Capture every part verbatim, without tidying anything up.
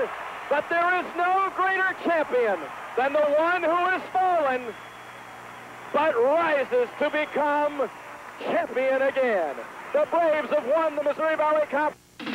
but there is no greater champion than the one who has fallen, but rises to become champion again. The Braves have won the Missouri Valley Cup.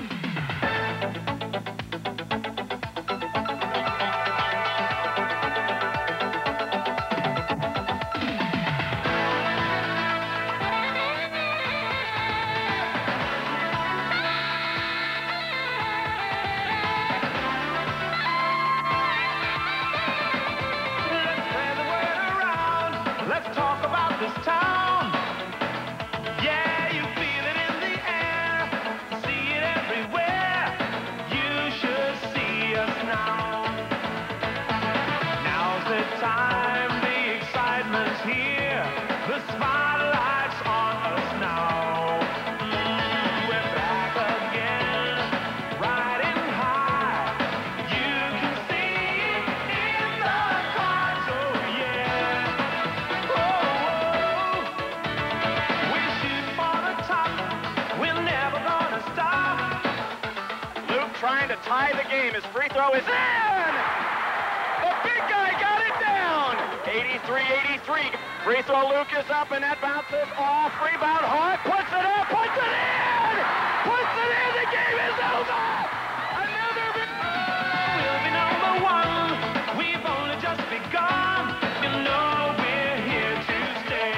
Tie the game. His free throw is in! The big guy got it down! eighty-three eighty-three. Free throw, Lucas up, and that bounces off. Rebound, Hart puts it up, puts it in! Puts it in! The game is over! Another big... We'll be number one. We've only just begun. You know we're here to stay.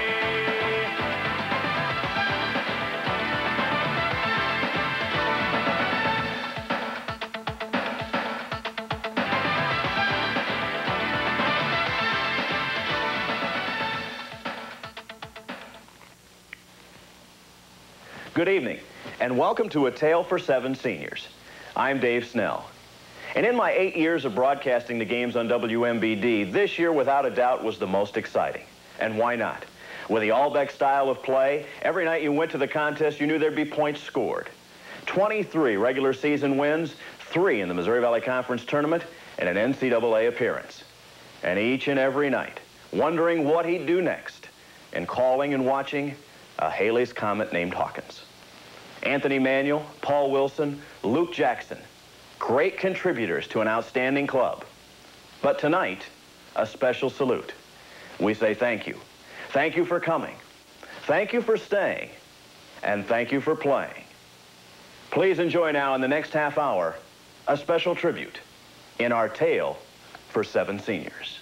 Good evening, and welcome to A Tale for Seven Seniors. I'm Dave Snell. And in my eight years of broadcasting the games on W M B D, this year, without a doubt, was the most exciting. And why not? With the Allbeck style of play, every night you went to the contest, you knew there'd be points scored. twenty-three regular season wins, three in the Missouri Valley Conference Tournament, and an N C double A appearance. And each and every night, wondering what he'd do next, and calling and watching a Haley's Comet named Hawkins. Anthony Manuel, Paul Wilson, Luke Jackson, great contributors to an outstanding club. But tonight, a special salute. We say thank you. Thank you for coming. Thank you for staying. And thank you for playing. Please enjoy now in the next half hour, a special tribute in our Tale for Seven Seniors.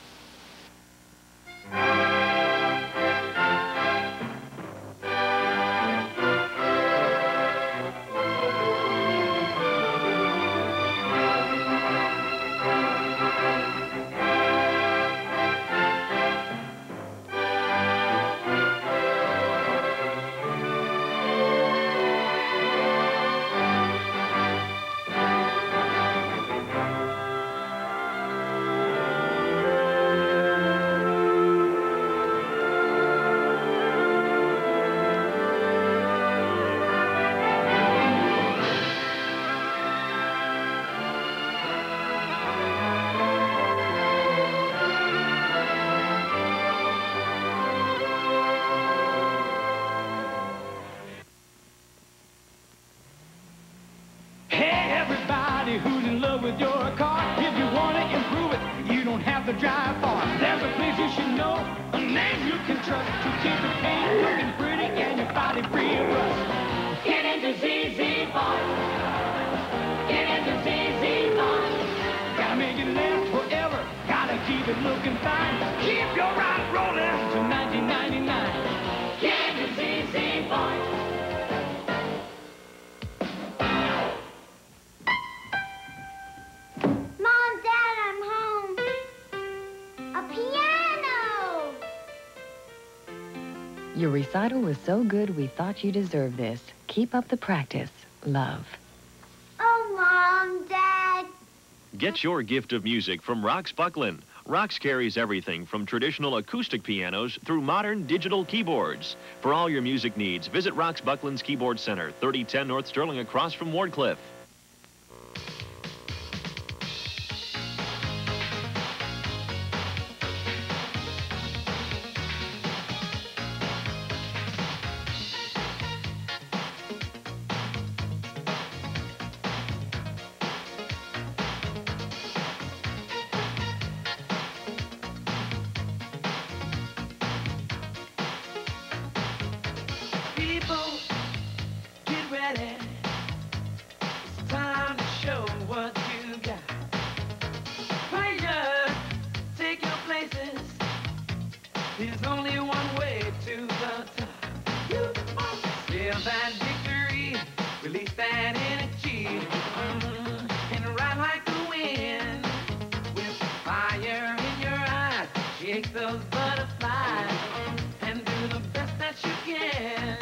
Your recital was so good we thought you deserved this. Keep up the practice. Love. Oh, Mom, Dad. Get your gift of music from Rox Buckland. Rox carries everything from traditional acoustic pianos through modern digital keyboards. For all your music needs, visit Rox Buckland's Keyboard Center, thirty ten North Sterling, across from Wardcliffe. Mm, and ride like the wind with fire in your eyes. Shake those butterflies and do the best that you can.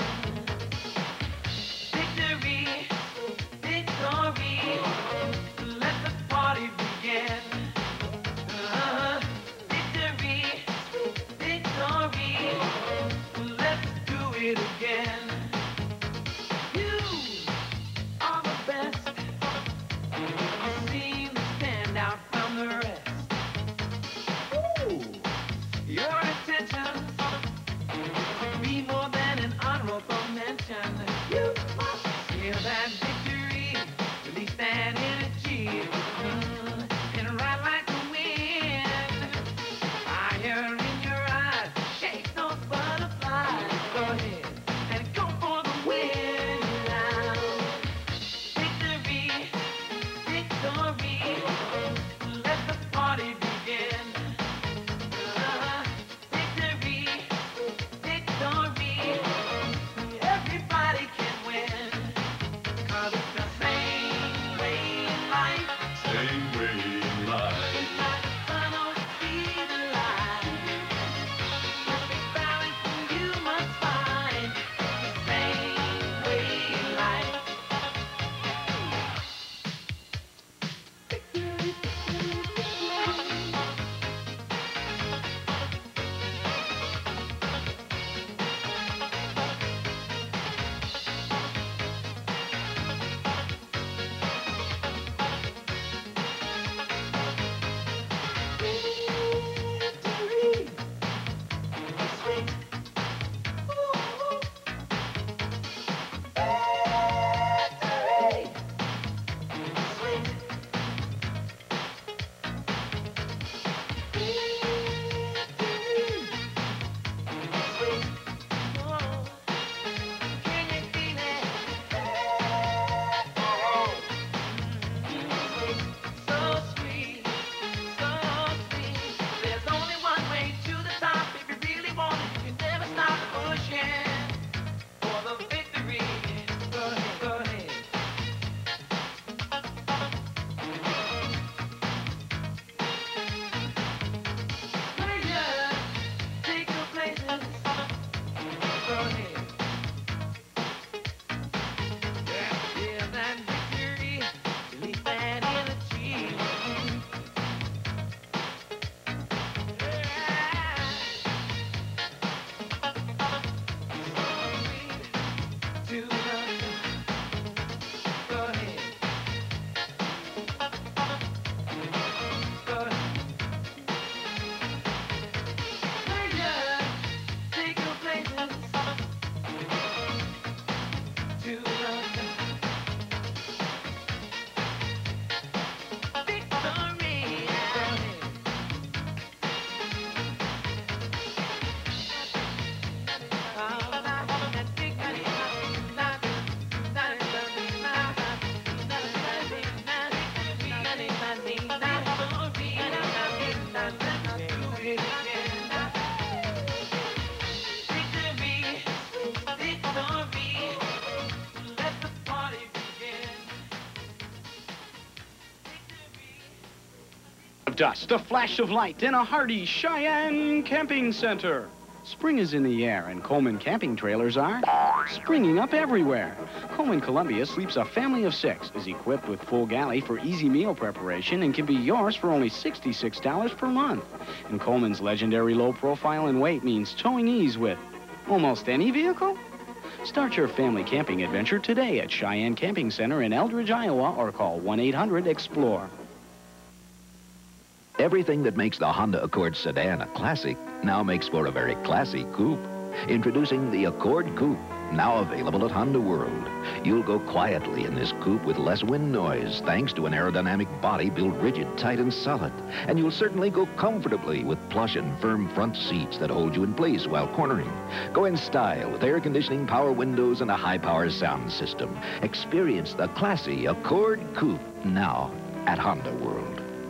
Victory, victory, let the party begin. Uh, victory, victory, let's do it again. You are the best. You seem to stand out from the rest. Ooh, your intentions to be more than an honorable mention. You must feel that victory, release that energy, mm, and ride like the wind. Fire in your eyes, shake those butterflies. Go ahead and go for the win now. Victory, victory, let the party begin. Uh, victory, victory, everybody can win. 'Cause it's the same way in life. Same way in life. It's like the sun on the sea to light. Perfect balance you must find. The same way in life. Victory, sweet, ooh, victory, sweet, victory, sweet, oh, can you feel it? Victory, so sweet, so sweet. There's only one way to the top. If you really want it, you never stop pushing for the victory. Go ahead, go ahead. Players, take your places. Go ahead. Yeah, feel that victory, release that energy. To the go ahead. Go ahead. Players, take your places. To the victory. Of dust, a flash of light, and a hearty Cheyenne Camping Center. Spring is in the air, and Coleman camping trailers are springing up everywhere. Coleman Columbia sleeps a family of six, is equipped with full galley for easy meal preparation, and can be yours for only sixty-six dollars per month. And Coleman's legendary low profile and weight means towing ease with almost any vehicle. Start your family camping adventure today at Cheyenne Camping Center in Eldridge, Iowa, or call one eight hundred explore. Everything that makes the Honda Accord sedan a classic now makes for a very classy coupe. Introducing the Accord Coupe, now available at Honda World. You'll go quietly in this coupe with less wind noise thanks to an aerodynamic body built rigid, tight, and solid. And you'll certainly go comfortably with plush and firm front seats that hold you in place while cornering. Go in style with air conditioning, power windows, and a high-power sound system. Experience the classy Accord Coupe now at Honda World.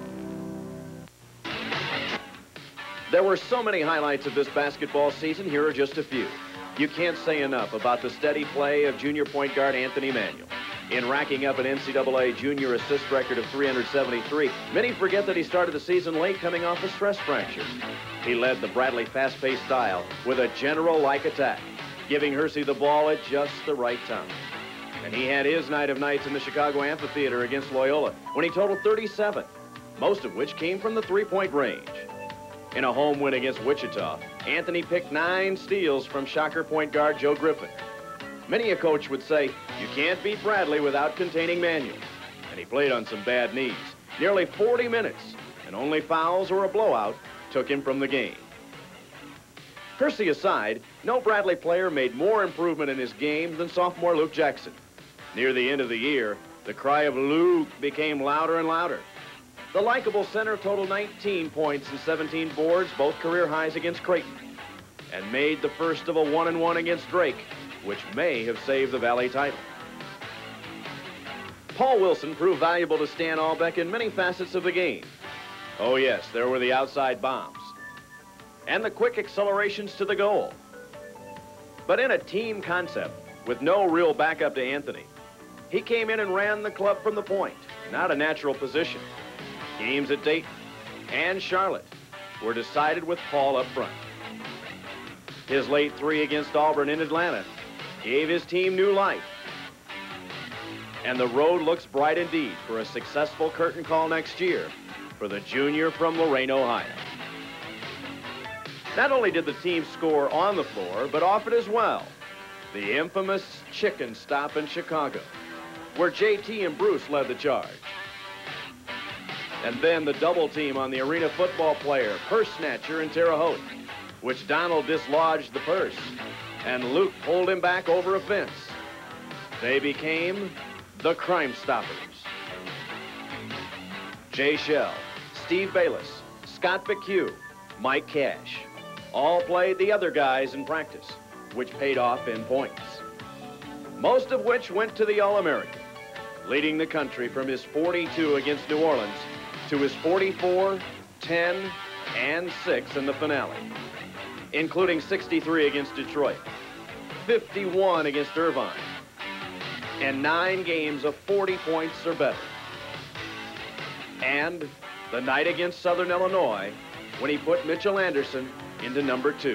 There were so many highlights of this basketball season. Here are just a few. You can't say enough about the steady play of junior point guard Anthony Manuel. In racking up an N C double A junior assist record of three hundred seventy-three, many forget that he started the season late coming off a stress fracture. He led the Bradley fast-paced style with a general-like attack, giving Hersey the ball at just the right time. And he had his night of nights in the Chicago Amphitheater against Loyola when he totaled thirty-seven, most of which came from the three-point range. In a home win against Wichita, Anthony picked nine steals from Shocker point guard Joe Griffin. Many a coach would say, you can't beat Bradley without containing Manuel. And he played on some bad knees. Nearly forty minutes, and only fouls or a blowout took him from the game. Hersey aside, no Bradley player made more improvement in his game than sophomore Luke Jackson. Near the end of the year, the cry of Luke became louder and louder. The likable center totaled nineteen points and seventeen boards, both career highs against Creighton, and made the first of a one-and-one against Drake, which may have saved the Valley title. Paul Wilson proved valuable to Stan Albeck in many facets of the game. Oh yes, there were the outside bombs and the quick accelerations to the goal. But in a team concept with no real backup to Anthony, he came in and ran the club from the point, not a natural position. Games at Dayton and Charlotte were decided with Paul up front. His late three against Auburn in Atlanta gave his team new life. And the road looks bright indeed for a successful curtain call next year for the junior from Lorain, Ohio. Not only did the team score on the floor, but off it as well. The infamous chicken stop in Chicago, where J T and Bruce led the charge. And then the double team on the arena football player, purse snatcher in Terre Haute, which Donald dislodged the purse, and Luke pulled him back over a fence. They became the Crime Stoppers. Jay Shell, Steve Bayless, Scott McHugh, Mike Cash, all played the other guys in practice, which paid off in points, most of which went to the All-American, leading the country from his forty-two against New Orleans to his forty-four, ten, and six in the finale, including sixty-three against Detroit, fifty-one against Irvine, and nine games of forty points or better. And the night against Southern Illinois, when he put Mitchell Anderson into number two.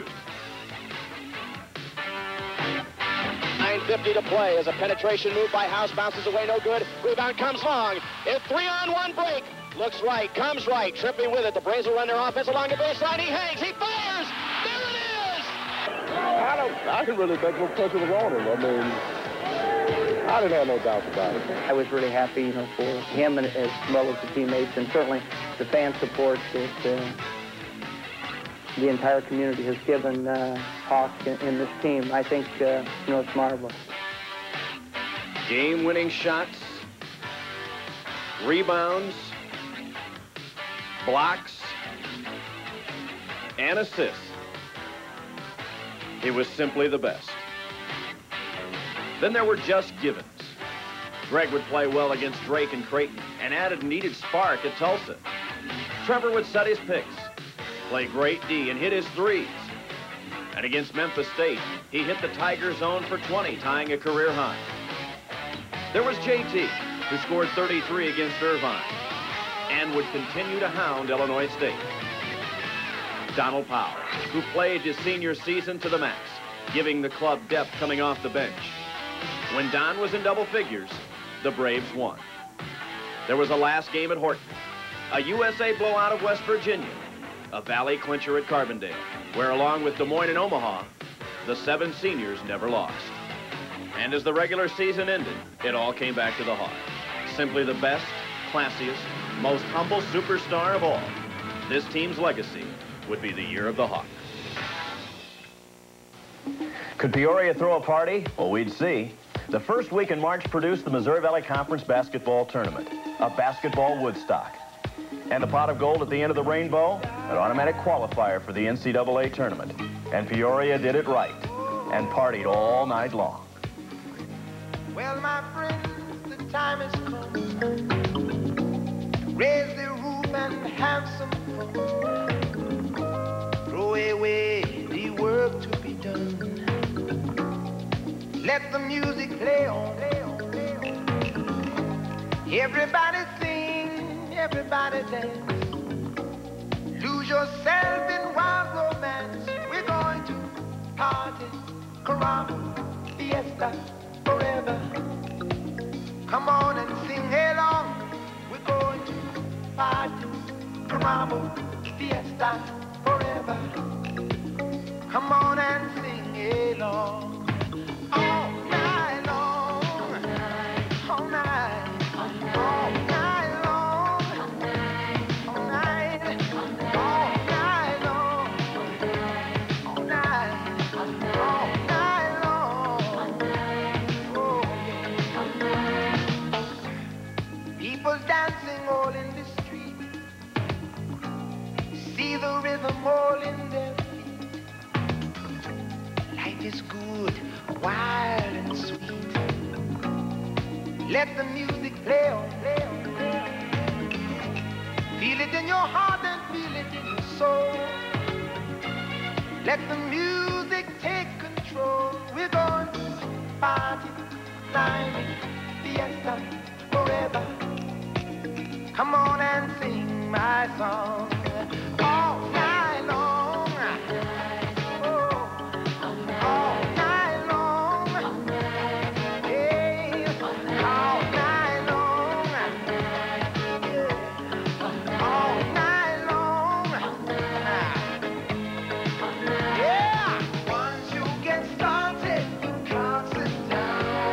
nine fifty to play as a penetration move by House bounces away, no good. Rebound comes long. A three-on-one break. Looks right, comes right, tripping with it. The Braves will run their offense along the baseline. He hangs, he fires. There it is. I don't. I can really think no punch was on him. I mean, I didn't have no doubts about it. I was really happy, you know, for him and as well as the teammates, and certainly the fan support that uh, the entire community has given uh, Hawk in, in this team. I think, uh, you know, it's marvelous. Game-winning shots, rebounds, blocks, and assists. He was simply the best. Then there were just givens. Greg would play well against Drake and Creighton and added a needed spark at Tulsa. Trevor would set his picks, play great D, and hit his threes. And against Memphis State, he hit the Tiger zone for twenty, tying a career high. There was J T, who scored thirty-three against Irvine and would continue to hound Illinois State. Donald Powell, who played his senior season to the max, giving the club depth coming off the bench. When Don was in double figures, the Braves won. There was a last game at Horton, a U S A blowout of West Virginia, a Valley clincher at Carbondale, where along with Des Moines and Omaha, the seven seniors never lost. And as the regular season ended, it all came back to the Hawk. Simply the best, classiest, most humble superstar of all. This team's legacy would be the year of the Hawk. Could Peoria throw a party? Well, we'd see. The first week in March produced the Missouri Valley Conference Basketball Tournament, a basketball Woodstock. And the pot of gold at the end of the rainbow, an automatic qualifier for the N C double A tournament. And Peoria did it right and partied all night long. Well, my friends, the time has come to raise the roof and have some fun. Throw away the work to be done. Let the music play on. Play on, play on. Everybody sing, everybody dance. Lose yourself in wild romance. We're going to party, caramba, fiesta, forever. Come on and sing along. We're going to party, caramba, fiesta, forever. Come on and sing along. All night long, all night, all night long, all night, all night long, all night, all night long. Oh, yeah. People dancing all in the street. See the rhythm all in their feet. Life is good, wild and sweet. Let the music play on, play on, play on. Feel it in your heart and feel it in your soul. Let the music take control. We're going to party, climbing, fiesta, forever. Come on and sing my song all night long. Oh, all night long. Hey, all night long. Yeah, all night long. Yeah, once you get started, you can't sit down.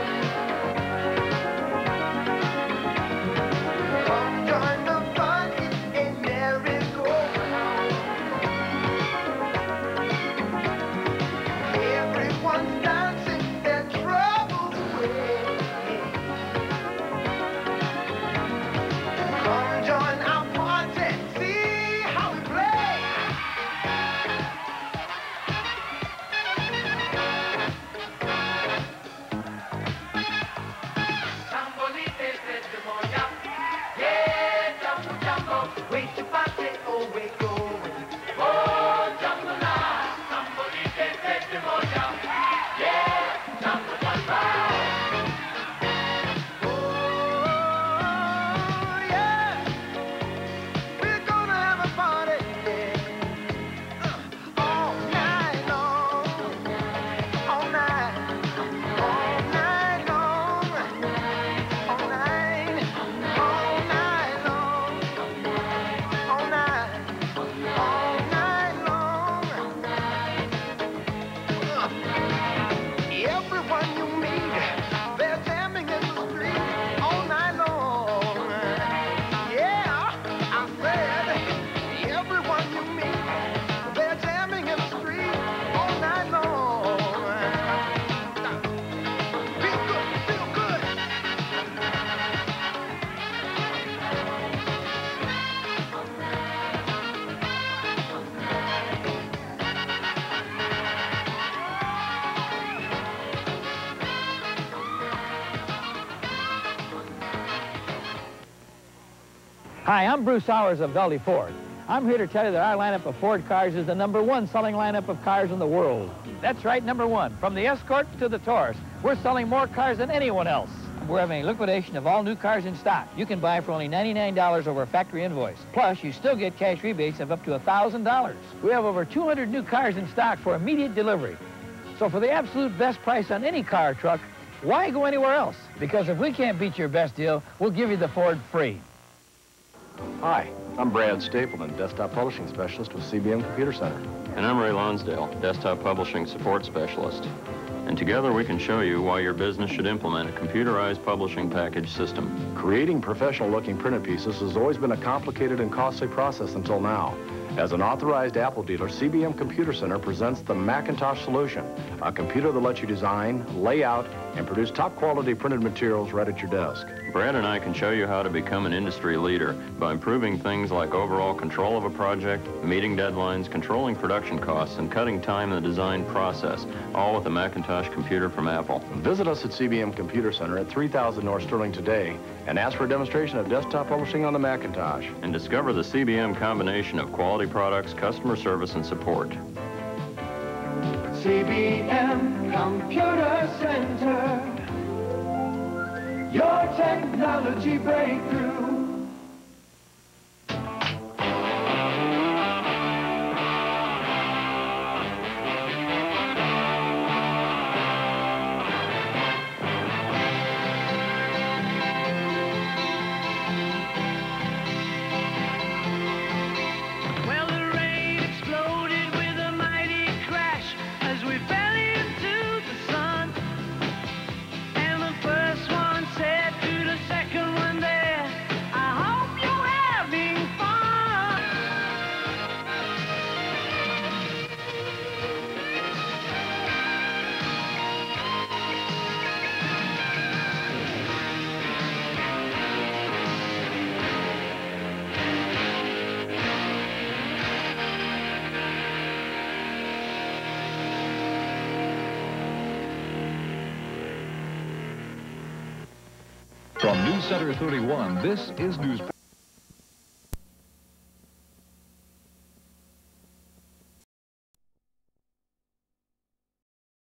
Come join the fun, it's a merry-go-round. Everyone's dancing their troubles away. Come join our party, see how we play. Sambolite de moya, yeah, jumbo jumbo, wait to party, oh we go. Oh, jumbo la, sambolite de moya, yeah, jumbo jumbo. Oh, yeah, we're gonna have a party, yeah. Uh, all night long, all night, all night long, all night, all night long, all night, all night long. Uh, Everyone you meet, they're jamming in the street all night long. Yeah, I said, everyone you meet, they're jamming in the street all night long. Feel good, feel good. Hi, I'm Bruce Sowers of Valdez Ford. I'm here to tell you that our lineup of Ford cars is the number one selling lineup of cars in the world. That's right, number one. From the Escort to the Taurus, we're selling more cars than anyone else. We're having a liquidation of all new cars in stock. You can buy for only ninety-nine dollars over a factory invoice. Plus, you still get cash rebates of up to one thousand dollars. We have over two hundred new cars in stock for immediate delivery. So for the absolute best price on any car or truck, why go anywhere else? Because if we can't beat your best deal, we'll give you the Ford free. Hi, I'm Brad Stapleton, Desktop Publishing Specialist with C B M Computer Center. And I'm Ray Lonsdale, Desktop Publishing Support Specialist. And together we can show you why your business should implement a computerized publishing package system. Creating professional-looking printed pieces has always been a complicated and costly process until now. As an authorized Apple dealer, C B M Computer Center presents the Macintosh solution, a computer that lets you design, lay out, and produce top-quality printed materials right at your desk. Brad and I can show you how to become an industry leader by improving things like overall control of a project, meeting deadlines, controlling production costs, and cutting time in the design process, all with a Macintosh computer from Apple. Visit us at C B M Computer Center at three thousand North Sterling today and ask for a demonstration of desktop publishing on the Macintosh. And discover the C B M combination of quality products, customer service, and support. C B M Computer Center. your technology breakthrough. Well, the rain exploded with a mighty crash as we fell into the sun. And the first one said to the second one there, I hope you're having fun. From News Center thirty-one, this is News.